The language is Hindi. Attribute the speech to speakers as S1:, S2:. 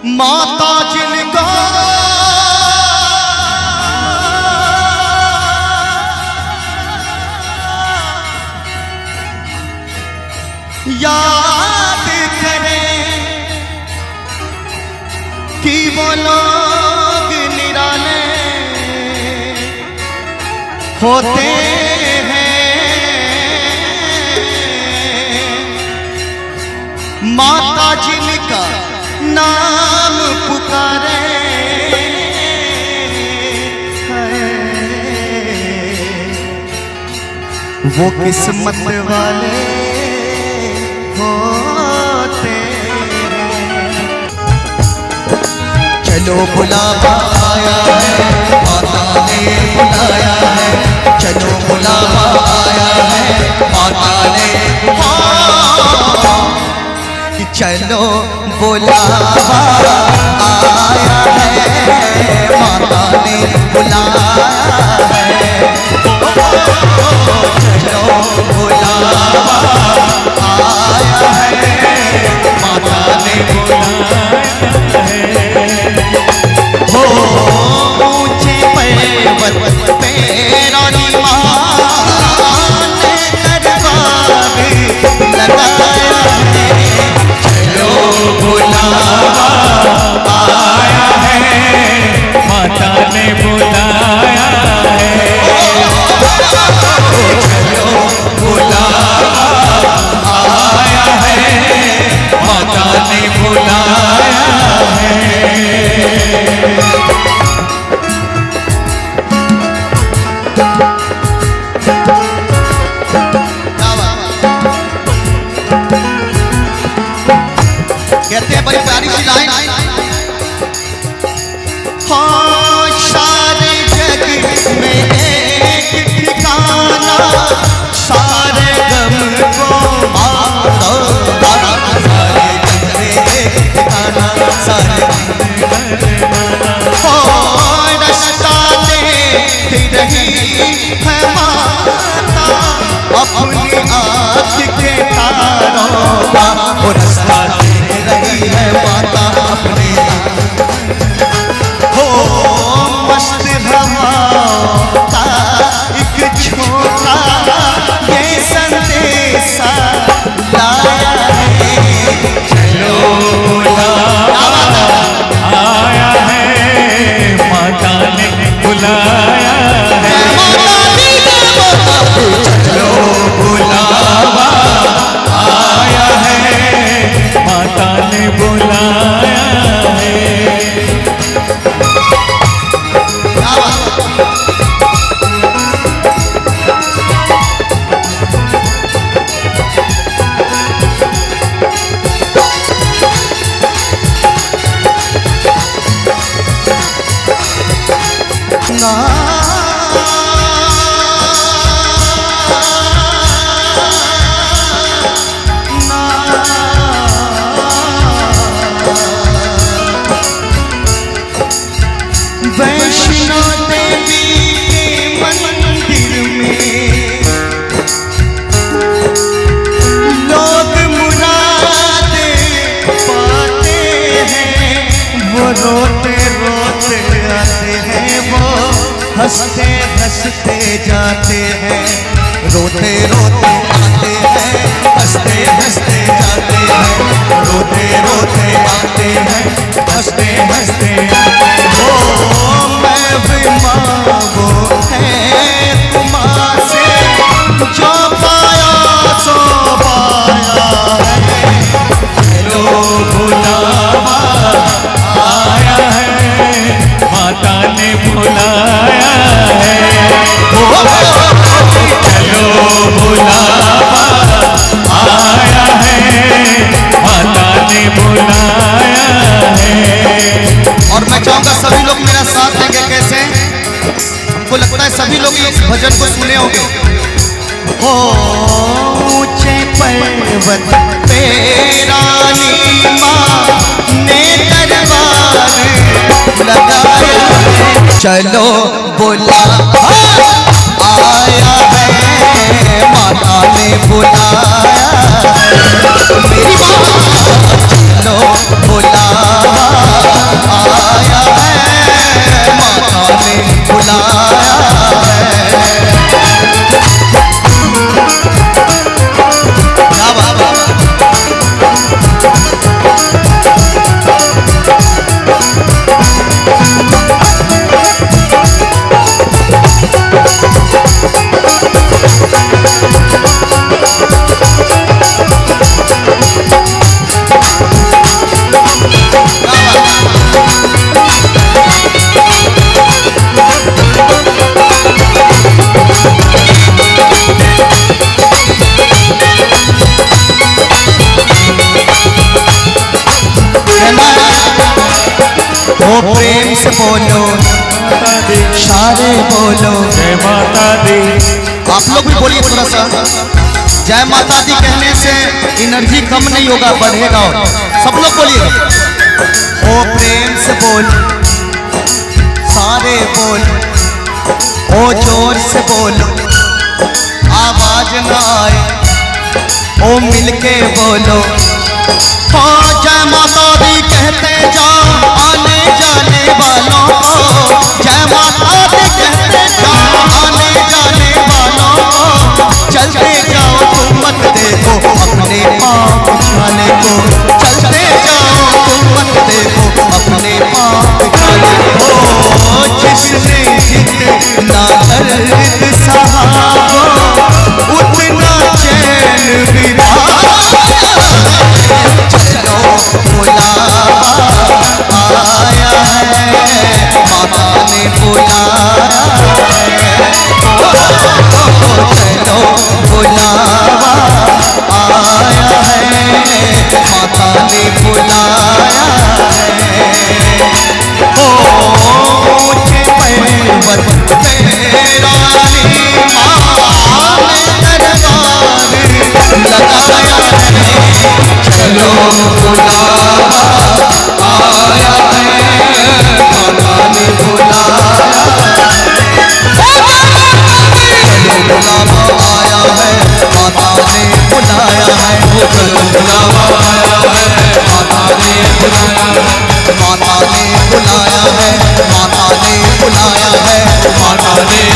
S1: माता जिनका याद करें कि वो लोग निराले होते हैं। माता जिनका नाम पुकारे वो किस्मत वाले होते हैं। चलो बुलावा आया है, माता ने बुलाया है। चलो बुलावा आया है, माता ने चलो बुलावा आया है, माता ने बुलाया है। चलो बुलावा आया है, माता ने बुलाया है। हो ऊंचे पर्वत पे रानी माँ ने दरबार लगाया है। चलो बुलावा आया है, माता ने बुलाया है। चलो बुलावा आया है, माता ने बुलाया है। कहते हैं बड़ी प्यारी सी लाइन, हाँ सारे जग में एक ठिकाना, सारे गम को मारो। सारे जग में एक ठिकाना, सारे रास्ता देती रही है माता अपनी आँख के तारों का। रास्ता रही है माता अपने हो मस्त हवाओं का एक छोटा ये संदेशा लाया है। चलो बुलावा आया है, माता ने बुलाया है। चलो बुलावा आया है, माता ने बुलाया है। वैष्णो देवी के मंदिर में लोग मुरादे पाते हैं। वो रोते रोते आते हैं, वो हंसते हंसते जाते हैं। रोते रोते आते हैं, हंसते हंसते जाते हैं। रोते रोते आते हैं, हंसते हंसते आते हैं। मैं भी मांगो है तुम्हां से, जो पाया सो पाया है। चलो बुलावा आया है, माता ने बुलाया है। चलो बुलावा आया है, माता ने बुलाया है। और मैं चाहूंगा सभी लोग मेरा साथ देंगे। कैसे? हमको लगता है सभी लोग इस भजन को सुने होंगे। हो ऊंचे पर्वत पे रानी माँ ने दरबार लगाया है। चलो बुलावा आया है, माता ने बुलाया है। मेरी माँ चलो बुलावा बुलाया है। क्या बात है। वो प्रेम से बोलो, सारे बोलो
S2: जय माता दी।
S1: आप लोग भी बोलिए थोड़ा सा। जय माता दी कहने से एनर्जी कम नहीं होगा, बढ़ेगा। और सब लोग बोलिए, ओ प्रेम से बोल, सारे बोल, ओ जोर से बोलो, आवाज ना आए, ओ मिलके बोलो। हाँ जय माता दी कहते जाओ आने जाने वालों को, जय माता दी कहते जाओ आने जाने वालों को। चलते जाओ तुम मत देखो अपने पाँव उठाने को, चलते जाओ तुम मत देखो अपने पाँव उठाने को। जिसने जितना दर्द सहा उतना चैन भी पाया। चलो बुलावा आया है, माता ने बुलाया है। चलो बुलावा आया है, माता ने बुलाया है। ऊंचे पर्वत पे रानी माँ ने दरबार लगाया है। चलो बुलावा आया है, माता ने बुलाया है। चलो बुलावा आया है, माता ने बुलाया है। चलो बुलावा आया है, माता ने बुलाया है। माता ने बुलाया है, माता ने बुलाया है, माता ने